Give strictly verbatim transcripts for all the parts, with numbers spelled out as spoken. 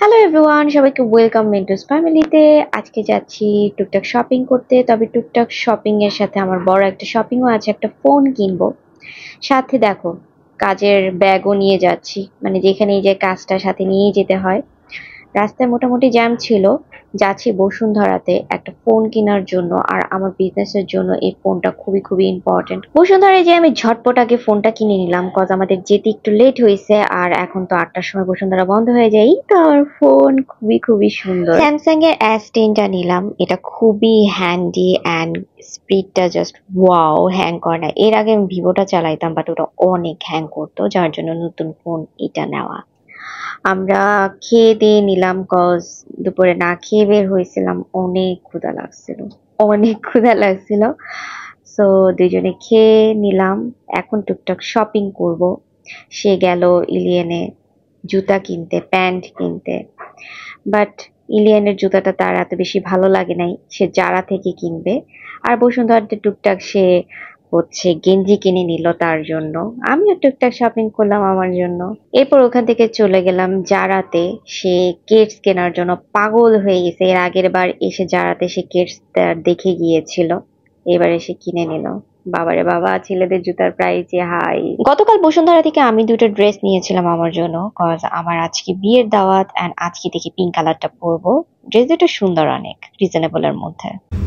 Hello everyone, সবাইকে welcome Mintu's ফ্যামিলিতে। আজকে যাচ্ছি টুকটাক শপিং করতে। তবে টুকটাক শপিং এর সাথে আমার বড় একটা শপিংও আছে, একটা ফোন কিনবো। সাথে দেখো কাজের ব্যাগও নিয়ে যাচ্ছি, মানে যেখানে যে কাজটার সাথে নিয়ে যেতে হয়। রাস্তায় মোটামুটি জ্যাম ছিল। যাচ্ছি বসুন্ধরাতে একটা ফোন কেনার জন্য, আর আমার বিজনেসের জন্য এই ফোনটা খুবই খুবই ইম্পর্টেন্ট। বসুন্ধরায় যে আমি ঝটপট আগে ফোনটা কিনে নিলাম, কজ আমাদের যেতে একটু লেট হয়েছে, আর এখন তো আটটার সময় বসুন্ধরা বন্ধ হয়ে যায়। তো আমার ফোন খুবই খুবই সুন্দর, স্যামসাং এর এস টেনটা নিলাম। এটা খুবই হ্যান্ডি অ্যান্ড স্পিডটা জাস্ট ওয়াও, হ্যাং করে না। এর আগে আমি ভিভোটা চালাইতাম, বাট ওটা অনেক হ্যাং করতো, যার জন্য নতুন ফোন এটা নেওয়া। আমরা খেয়ে দিয়ে নিলাম, কজ দুপুরে না খেয়ে বের হয়েছিলাম। অনেক ক্ষুধা লাগছিল, অনেক ক্ষুধা লাগছিল। সো দুজনে খেয়ে নিলাম। এখন টুকটাক শপিং করব। সে গেল ইলিয়ানে জুতা কিনতে, প্যান্ট কিনতে। বাট ইলিয়ানের জুতাটা তার এত বেশি ভালো লাগে নাই, সে জারা থেকে কিনবে। আর বসুন্ধরাতে টুকটাক সে হচ্ছে গেঞ্জি কিনে নিল তার জন্য। আমিও টুকটাক শপিং করলাম আমার জন্য। এরপর ওখান থেকে চলে গেলাম জারাতে। সে কেডস কেনার জন্য পাগল হয়ে গেছে। এর আগের বার এসে জারাতে সে কেডস দেখে গিয়েছিল, এবার এসে কিনে নিল। বাবারে বাবা, ছেলেদের জুতার প্রাইস যে হাই। গতকাল বসুন্ধরা থেকে আমি দুটো ড্রেস নিয়েছিলাম আমার জন্য, কজ আমার আজকে বিয়ের দাওয়াত, এন্ড আজকে দেখি পিঙ্ক কালারটা পরবো। ড্রেস দুটো সুন্দর, অনেক রিজনেবল এর মধ্যে।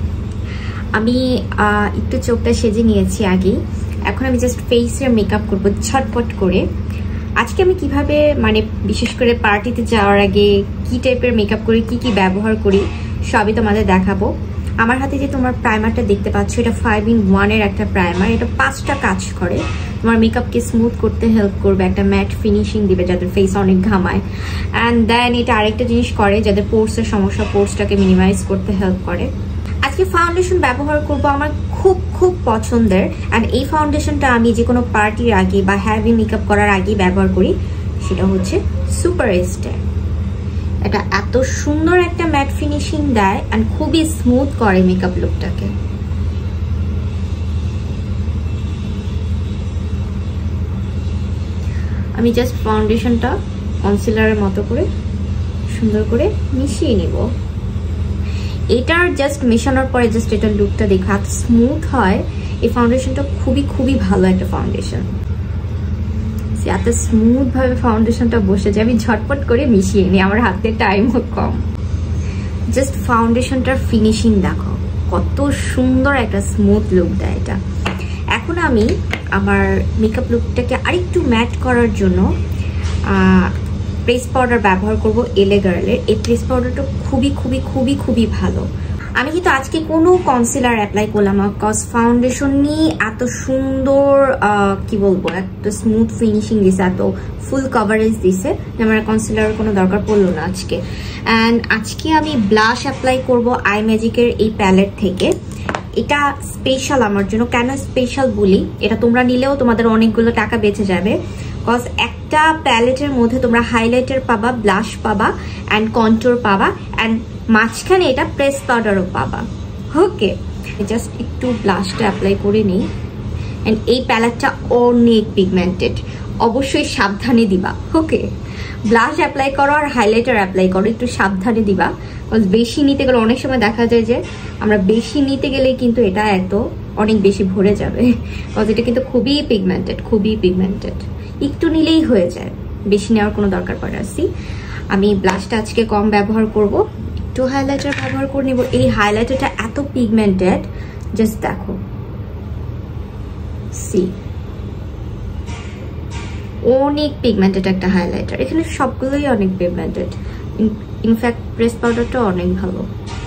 আমি একটু চোখটা সেজে নিয়েছি আগেই। এখন আমি জাস্ট ফেসের মেকআপ করবো ছটপট করে। আজকে আমি কিভাবে, মানে বিশেষ করে পার্টিতে যাওয়ার আগে কি টাইপের মেকআপ করি, কি কি ব্যবহার করি, সবই তোমাদের দেখাবো। আমার হাতে যে তোমার প্রাইমারটা দেখতে পাচ্ছ, এটা ফাইভ ইন ওয়ানের একটা প্রাইমার। এটা পাঁচটা কাজ করে। তোমার মেকআপকে স্মুথ করতে হেল্প করবে, একটা ম্যাট ফিনিশিং দিবে যাদের ফেস অনেক ঘামায়। অ্যান্ড দেন এটা আরেকটা জিনিস করে, যাদের পোর্সের সমস্যা, পোর্সটাকে মিনিমাইজ করতে হেল্প করে। আজকে ফাউন্ডেশন ব্যবহার করব আমার খুব খুব পছন্দের, অ্যান্ড এই ফাউন্ডেশনটা আমি যে কোনো পার্টির আগে বা হ্যাভি মেকআপ করার আগে ব্যবহার করি। সেটা হচ্ছে সুপারস্টো। এটা এত সুন্দর একটা ম্যাট ফিনিশিং দেয় অ্যান্ড খুবই স্মুথ করে মেকআপ লুকটাকে। আমি জাস্ট ফাউন্ডেশনটা কনসিলারের মতো করে সুন্দর করে মিশিয়ে নিব। এটার জাস্ট মেশানোর পরে জাস্ট এটার লুকটা দেখো এত স্মুথ হয়। এই ফাউন্ডেশনটা খুবই খুবই ভালো একটা ফাউন্ডেশন। এত স্মুথ ভাবে ফাউন্ডেশনটা বসে যায়, আমি ঝটপট করে মিশিয়ে নিই, আমার হাতে টাইমও কম। জাস্ট ফাউন্ডেশনটার ফিনিশিং দেখো কত সুন্দর একটা স্মুথ লুক দেয় এটা। এখন আমি আমার মেকআপ লুকটাকে আরেকটু ম্যাট করার জন্য প্রেস পাউডার ব্যবহার করব এলে গার্লের। এই প্রেস পাউডারটা খুবই খুবই খুবই খুবই ভালো। আমি কিন্তু আজকে কোনো কনসিলার অ্যাপ্লাই করলাম না, কজ ফাউন্ডেশন নিয়ে এত সুন্দর কি বলবো, এত স্মুথ ফিনিশিং দিছে, এত ফুল কভারেজ দিছে, আমার কনসিলারের কোনো দরকার পড়লো না আজকে। অ্যান্ড আজকে আমি ব্লাশ অ্যাপ্লাই করব আই ম্যাজিকের এই প্যালেট থেকে। এটা স্পেশাল আমার জন্য। কেন স্পেশাল বলি, এটা তোমরা নিলেও তোমাদের অনেকগুলো টাকা বেঁচে যাবে, কজ একটা প্যালেটের মধ্যে তোমরা হাইলাইটার পাবা, ব্লাশ পাবা, অ্যান্ড কন্ট্যুর পাবা, অ্যান্ড মাঝখানে এটা প্রেস পাউডারও পাবা। ওকে, জাস্ট একটু ব্লাশটা অ্যাপ্লাই করে নিই। অ্যান্ড এই প্যালেটটা অনেক পিগমেন্টেড, অবশ্যই সাবধানে দিবা। ওকে, ব্লাশ অ্যাপ্লাই করো আর হাইলাইটার অ্যাপ্লাই করো, একটু সাবধানে দিবা, কজ বেশি নিতে গেলে অনেক সময় দেখা যায় যে আমরা বেশি নিতে গেলে কিন্তু এটা এত অনেক বেশি ভরে যাবে, কজ এটা কিন্তু খুবই পিগমেন্টেড, খুবই পিগমেন্টেড। একটু নিলেই হয়ে যায়, বেশি নেওয়ার কোনো দরকার পড়ে আসি। আমি ব্লাশটা আজকে কম ব্যবহার করব, একটু হাইলাইটার ব্যবহার করে নেব। এই হাইলাইটারটা এত পিগমেন্টেড, জাস্ট দেখো, সি অনেক পিগমেন্টেড একটা হাইলাইটার। এখানে সবগুলোই অনেক পিগমেন্টেড, ইনফ্যাক্ট প্রেস পাউডারটা অনেক ভালো।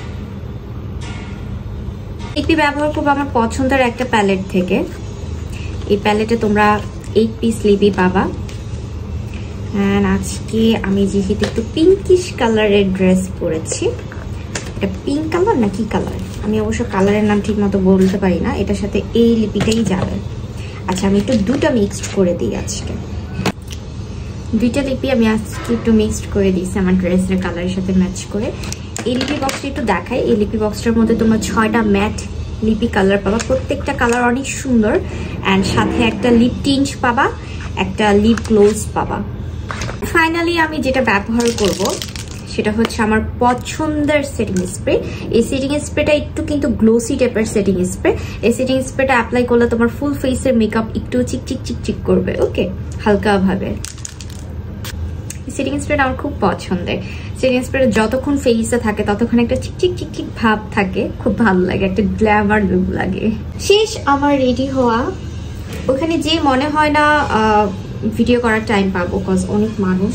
এটি ব্যবহার করবো আমার পছন্দের একটা প্যালেট থেকে। এই প্যালেটে তোমরা এইট পিস লিপি পাবা। অ্যান্ড আজকে আমি যেহেতু একটু পিঙ্কিশ কালারের ড্রেস পরেছি, এটা পিঙ্ক কালার না কি কালার আমি অবশ্য কালারের নাম ঠিক মতো বলতে পারি না, এটার সাথে এই লিপিটাই যাবে। আচ্ছা, আমি একটু দুটা মিক্সড করে দিই আজকে। দুইটা লিপি আমি আজকে একটু মিক্সড করে দিয়েছি আমার ড্রেসের কালারের সাথে ম্যাচ করে। এই লিপি বক্সটা একটু দেখাই। এই লিপি বক্সটার মধ্যে তোমরা ছয়টা ম্যাট লিপি কালার পাবা, প্রত্যেকটা কালার অনেক সুন্দর। অ্যান্ড সাথে একটা লিপ টিঞ্চ পাবা, একটা লিপ গ্লোজ পাবা। ফাইনালি আমি যেটা ব্যবহার করব সেটা হচ্ছে আমার পছন্দের সেটিং স্প্রে। এই সেটিং স্প্রেটা একটু কিন্তু গ্লোসি টাইপের সেটিং স্প্রে। এই সেটিং স্প্রেটা অ্যাপ্লাই করলে তোমার ফুল ফেসের মেকআপ একটু চিকচিক চিকচিক করবে, ওকে, হালকা ভাবে। সেটিং স্প্রেটা আমার খুব পছন্দের। সেটিং স্প্রেটা যতক্ষণ ফেসে থাকে ততক্ষণ একটা চিকচিক চিকচিক ভাব থাকে, খুব ভালো লাগে, একটা গ্ল্যামার লুক লাগে। শেষ আমার রেডি হওয়া। ওখানে যে মনে হয় না ভিডিও করার টাইম পাবো, কজ অনেক মানুষ।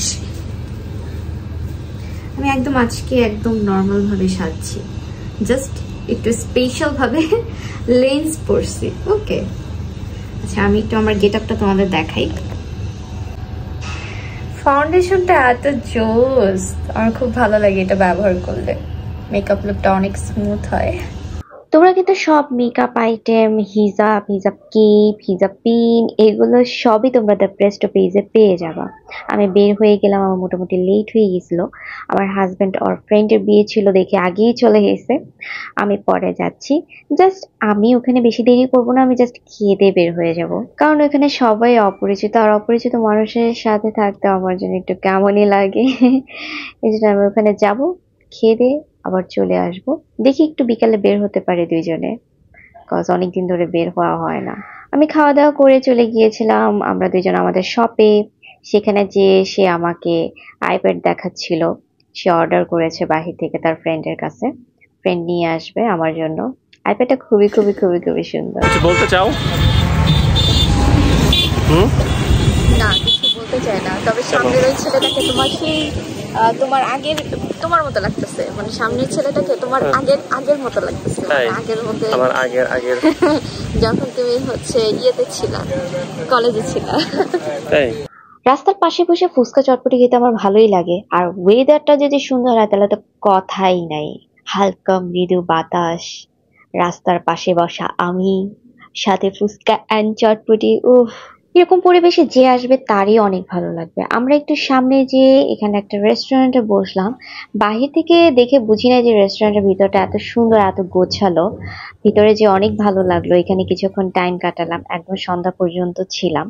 আমি একদম আজকে একদম নর্মাল ভাবে সাজছি, জাস্ট একটু স্পেশাল ভাবে লেন্স পরছি, ওকে। আচ্ছা আমি একটু আমার গেট আপটা তোমাদের দেখাই। ফাউন্ডেশনটা এত জোস, আমার খুব ভালো লাগে এটা ব্যবহার করলে, মেকআপ লুকটা অনেক স্মুথ হয়। তোমরা কিন্তু সব মেকআপ আইটেম, হিজাব, হিজাব কেপ, হিজাব পিন, এগুলো সবই তোমরা দ্য প্রেস্টো পেজে পেয়ে যাবা। আমি বের হয়ে গেলাম, আমার মোটামুটি লেট হয়ে গেছিল। আমার হাজব্যান্ড ওর ফ্রেন্ডের বিয়ে ছিল দেখে আগেই চলে গেছে, আমি পরে যাচ্ছি। জাস্ট আমি ওখানে বেশি দেরি করবো না, আমি জাস্ট খেয়ে দিয়ে বের হয়ে যাব, কারণ ওখানে সবাই অপরিচিত, আর অপরিচিত মানুষের সাথে থাকতে আমার জন্য একটু কেমনই লাগে। এই জন্য আমি ওখানে যাবো, খেয়ে দিয়ে আবার চলে আসবো। দেখি একটু বিকালে বের হতে পারে দুইজনে, কজ অনেকদিন ধরে বের হওয়া হয় না। আমি খাওয়া দাওয়া করে চলে গিয়েছিলাম আমরা দুইজন আমাদের শপে। সেখানে যে সে আমাকে আইপ্যাড দেখাচ্ছিল, সে অর্ডার করেছে বাহির থেকে তার ফ্রেন্ডের কাছে, ফ্রেন্ড নিয়ে আসবে আমার জন্য। আইপ্যাডটা খুবই খুবই খুবই খুবই সুন্দর। বলতে চাও? হুম, না কিছু বলতে চাই না, তবে সামনের ওই ছেলেটাকে তোমার সেই তোমার আগের তোমার মতো লাগতেছে, মানে সামনের ছেলেটাকে তোমার আগের আগের মতো লাগতেছে, আগের মধ্যে আমার আগের আগের যখন তুমি হচ্ছে ইয়েতে ছিলা, কলেজে ছিলা। তাই রাস্তার পাশে বসে ফুচকা চটপটি খেতে আমার ভালোই লাগে, আর ওয়েদারটা যদি সুন্দর হয় তাহলে তো কথাই নাই। হালকা মৃদু বাতাস, রাস্তার পাশে বসা আমি, সাথে ফুচকা অ্যান্ড চটপটি, উফ, এরকম পরিবেশে যে আসবে তারই অনেক ভালো লাগবে। আমরা একটু সামনে যে এখানে একটা রেস্টুরেন্টে বসলাম, বাহির থেকে দেখে বুঝি না যে রেস্টুরেন্টের ভিতরটা এত সুন্দর, এত গোছালো। ভিতরে যে অনেক ভালো লাগলো, এখানে কিছুক্ষণ টাইম কাটালাম, একদম সন্ধ্যা পর্যন্ত ছিলাম।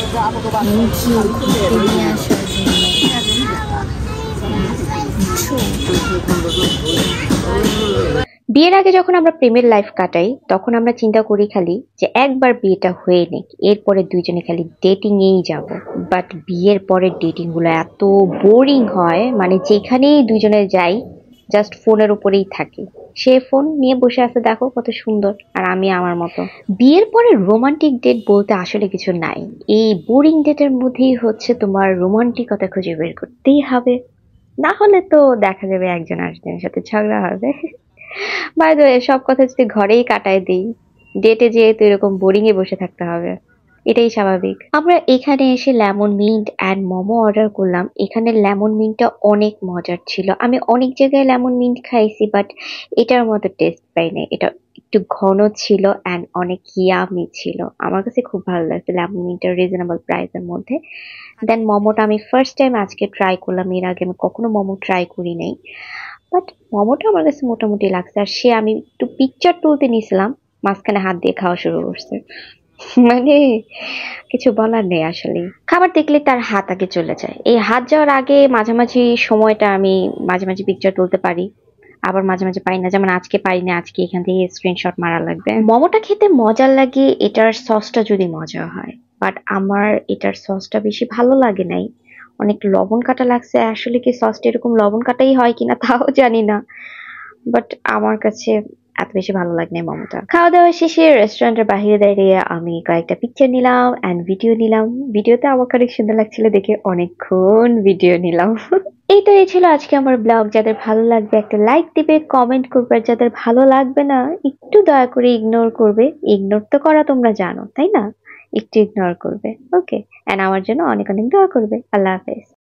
বিয়ের আগে যখন আমরা প্রেমের লাইফ কাটাই তখন আমরা চিন্তা করি খালি যে একবার বিয়েটা হয়ে নিক, এরপরে দুইজনে খালি ডেটিং এই যাব। বাট বিয়ের পরে ডেটিং গুলো এত বোরিং হয়, মানে যেখানেই দুইজনে যাই জাস্ট ফোনের উপরেই থাকি। সে ফোন নিয়ে বসে আছে দেখো কত সুন্দর, আর আমি আমার মতো। বিয়ের পরে রোমান্টিক ডেট বলতে আসলে কিছু নাই, এই বোরিং ডেটের মধ্যেই হচ্ছে তোমার রোমান্টিকতা খুঁজে বের করতেই হবে, না হলে তো দেখা যাবে একজন আরেকজনের সাথে ঝগড়া হবে। বাই দ্য ওয়ে, সব কথা যদি ঘরেই কাটায় দিই, ডেটে যেয়ে তো এরকম বোরিং এ বসে থাকতে হবে, এটাই স্বাভাবিক। আমরা এখানে এসে lemon mint and momo order করলাম। এখানে লেমন মিন্টটা অনেক মজার ছিল, আমি অনেক জায়গায় লেমন মিন্ট খাইছি বাট এটার মতো টেস্ট পাইনি। এটা একটু ঘন ছিল অ্যান্ড অনেক ইয়ামি ছিল, আমার কাছে খুব ভালো লাগছে লেমন মিন্টটা রিজনেবল প্রাইসের মধ্যে। দেন মোমোটা আমি ফার্স্ট টাইম আজকে ট্রাই করলাম, এর আগে আমি কখনো মোমো ট্রাই করি নাই, বাট মোমোটা আমার কাছে মোটামুটি লাগছে। আর সে, আমি একটু পিকচার তুলতে নিয়েছিলাম, মাঝখানে হাত দিয়ে খাওয়া শুরু করছে, মানে কিছু বলার নেই আসলে। খাবার দেখলে তার হাত আগে চলে যায়, এই হাত যাওয়ার আগে মাঝামাঝি সময়টা আমি মাঝে মাঝে পিকচার তুলতে পারি, আবার মাঝে মাঝে পারি না, যেমন আজকে পারি না, আজকে এখান থেকে স্ক্রিনশট মারা লাগবে। মোমোটা খেতে মজার লাগে এটার সসটা যদি মজা হয়, বাট আমার এটার সসটা বেশি ভালো লাগে নাই, অনেক লবণ কাটা লাগছে। আসলে কি সসটা এরকম লবণ কাটাই হয় কিনা তাও জানি না, বাট আমার কাছে এত বেশি ভালো লাগে না মোমোটা। খাওয়া দাওয়া শেষে রেস্টুরেন্টের বাইরে দাঁড়িয়ে আমি কয়েকটা পিকচার নিলাম এন্ড ভিডিও নিলাম। ভিডিওতে আমার অনেক সুন্দর লাগছিল দেখে অনেকক্ষণ ভিডিও নিলাম। এই তো এই ছিল আজকে আমার ব্লগ। যাদের ভালো লাগবে একটা লাইক দিবে, কমেন্ট করবে, আর যাদের ভালো লাগবে না একটু দয়া করে ইগনোর করবে। ইগনোর তো করা তোমরা জানো তাই না, একটু ইগনোর করবে, ওকে। এন্ড আমার জন্য অনেক অনেক দোয়া করবে। আল্লাহ হাফেজ।